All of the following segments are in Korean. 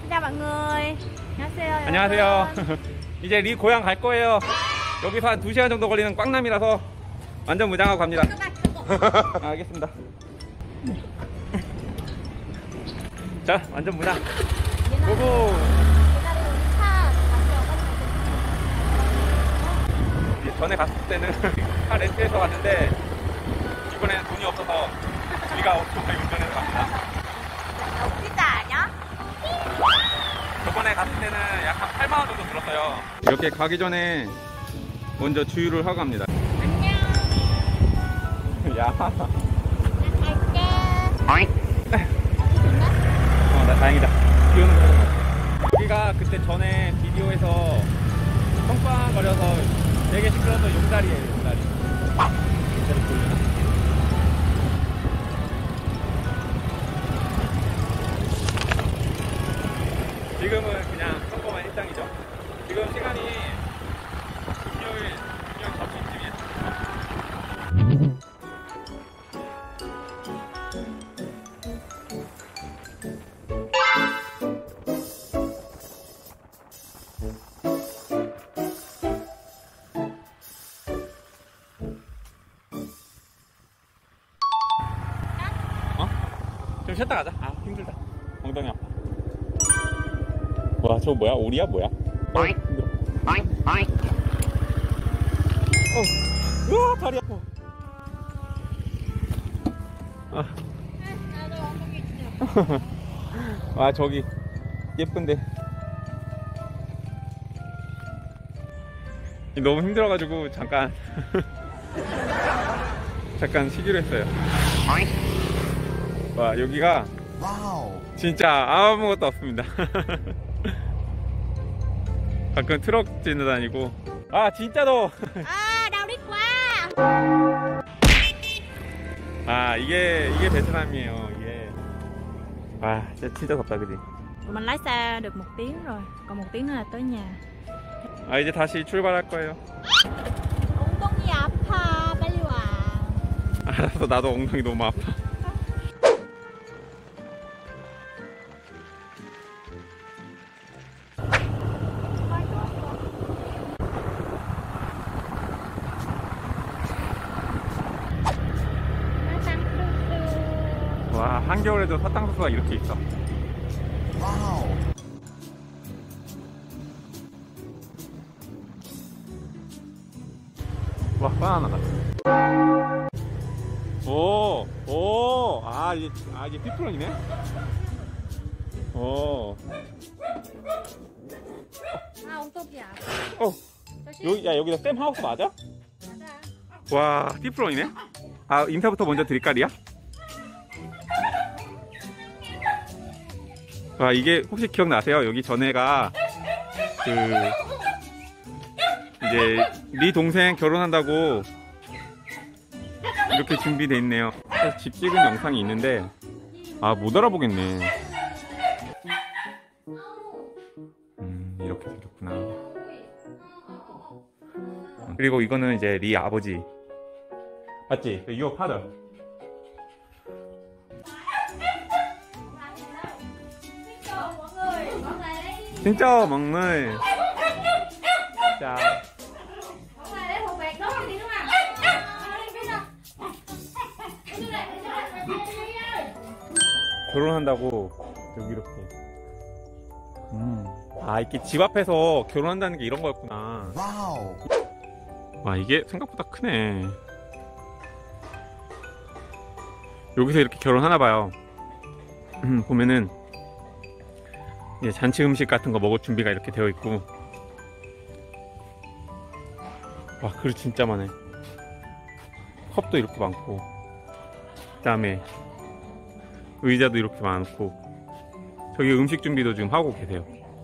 chào mọi người. 안녕하세요. 안녕하세요. 이제 리 고향 갈 거예요. 여기서 한 2시간 정도 걸리는 꽝남이라서 완전 무장하고 갑니다. 알겠습니다. 자, 완전 무장. 고고. 전에 갔을 때는 차 렌트해서 갔는데 이번에는 돈이 없어서 우리가 오토바이 운전해서 갑니다. 저번에 갔을 때는 약 한 8만원 정도 들었어요. 이렇게 가기 전에 먼저 주유를 하고 갑니다. 안녕. 야. 갈게. 나 다행이다. 비 오는 거. 여기가 그때 전에 비디오에서 뻥뻥거려서 되게 시끄러워서 용다리예요, 용다리. 용다리 보이나? 지금은 그냥 평범한 일상이죠. 지금 시간이 금요일 점심쯤이에요. 좀 쉬었다 가자. 아, 힘들다. 엉덩이 아파. 와, 저거 뭐야? 오리야? 뭐야? 힘들어. 우와, 다리 아파. 아, 저기 예쁜데 너무 힘들어가지고 잠깐 쉬기로 했어요. 와, 여기가 진짜 아무것도 없습니다. 가끔 트럭 지나다니고. 아, 진짜 더워. Đau đít quá. 아, 이게 베트남이에요. 이게. 와, 진짜 덥다, 그지? Tụi mình lái xe được 1 tiếng rồi, còn 1 tiếng nữa là tới nhà. 아, 이제 다시 출발할 거예요. 엉덩이 아파. 빨리 와. 알았어, 나도 엉덩이 너무 아파. 와, 한겨울에도 사탕수수가 이렇게 있어. 와우. 와, 바나나다. 오, 이게 피프론이네? 오. 아, 엉덩이야. 여기다 쌤 하우스 맞아? 와, 피프론이네? 아, 인사부터 먼저 드릴까, 리야? 와, 이게 혹시 기억나세요? 여기 전에가 이제 리 동생 결혼한다고 이렇게 준비돼 있네요. 집 찍은 영상이 있는데 못 알아보겠네. 이렇게 생겼구나. 그리고 이거는 이제 리 아버지 맞지? Your father. 진짜 먹는. 자. 결혼한다고 여기 이렇게. 아, 이렇게 집 앞에서 결혼한다는 게 이런 거였구나. 와우. 와, 이게 생각보다 크네. 여기서 이렇게 결혼하나 봐요. 보면은 이제 잔치 음식 같은 거 먹을 준비가 이렇게 되어 있고. 와, 그릇 진짜 많네. 컵도 이렇게 많고, 그 다음에 의자도 이렇게 많고, 저기 음식 준비도 지금 하고 계세요.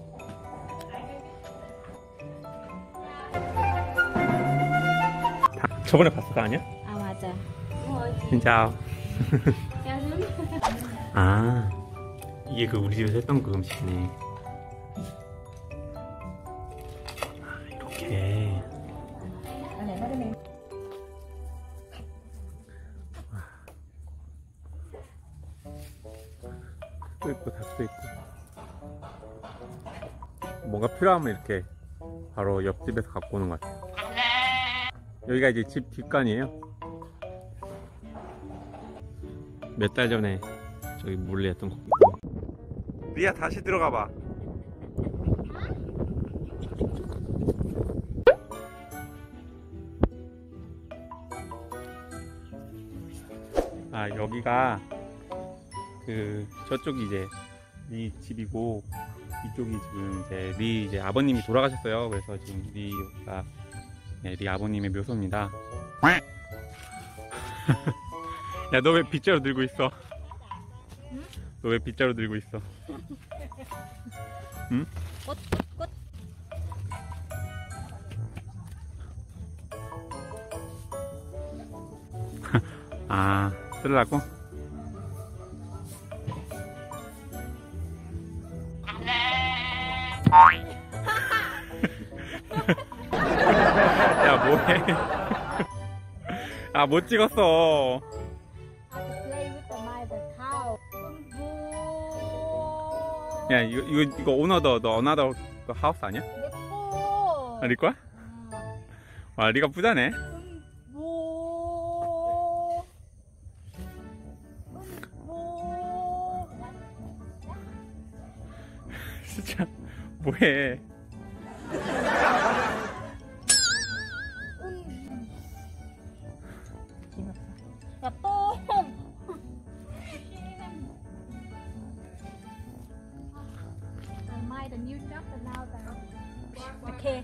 저번에 봤을 거 아니야? 아, 맞아. 진짜. 아, 이게 그 우리 집에서 했던 그 음식이네. 아, 이렇게. 또 있고 닭도 있고. 뭔가 필요하면 이렇게 바로 옆집에서 갖고 오는 것 같아요. 여기가 이제 집 뒷간이에요. 몇 달 전에 저기 몰래 했던 거. 리아 다시 들어가 봐. 아, 여기가 그 저쪽이 이제 리 집이고 이쪽이 지금 이제 아버님이 돌아가셨어요. 그래서 지금 리가 리 아버님의 묘소입니다. 야, 너 왜 빗자루 들고 있어? 너 왜 빗자루 들고 있어? 응? 꽃. 아, 쓰려고? 야, 뭐해? 아, 못 찍었어. Play with the mother cow. 야, 이거 오너더 너 어나더 하우스 아니야? 예뻐. 아, 리 거야? 와, 리가 부자네. 진짜 뭐해? 야, 똥. Mai the new job and now the okay.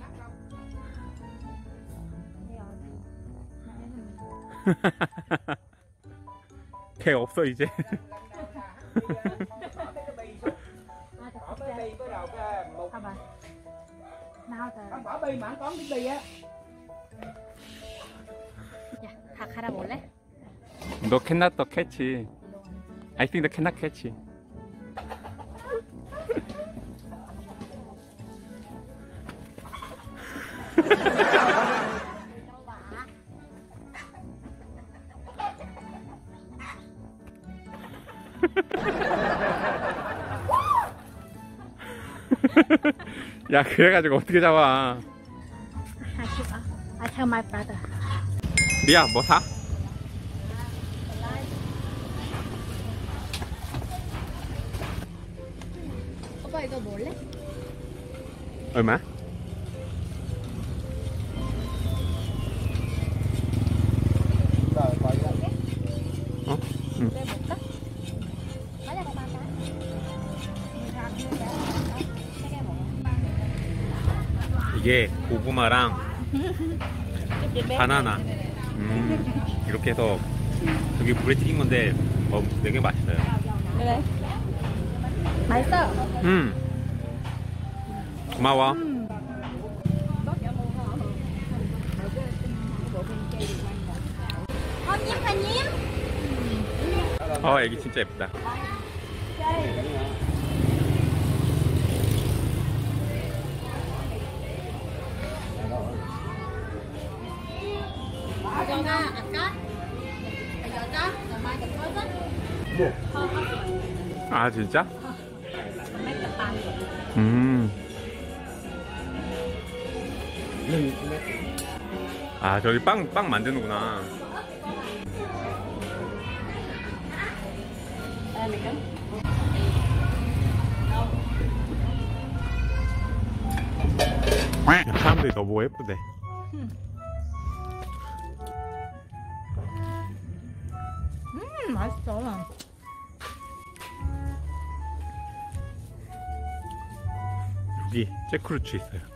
개 없어 이제. Không bỏ bi mà không có biết bi á. 야, 다 갈아볼래? 너 cannot catch. I think the cannot catch. 야, 그래가지고 어떻게 잡아? I tell my brother. 리아, 뭐 사? 오빠 이거 먹을래? 얼마? 어? 응. 왜 먹까? 맞아, 먹어. 세개 먹어. 이게 고구마랑 바나나 이렇게 해서 여기 불에 튀긴 건데 되게 맛있어요. 그래? 맛있어? 고마워. 한님. 애기 진짜 예쁘다. 여자가 아까 여자 정말 예뻐서 아, 진짜? 맛있다. 아, 저기 빵 만드는구나. 야, 사람들이 너무 예쁘대. 맛있어. 여기 잭크루츠 있어요.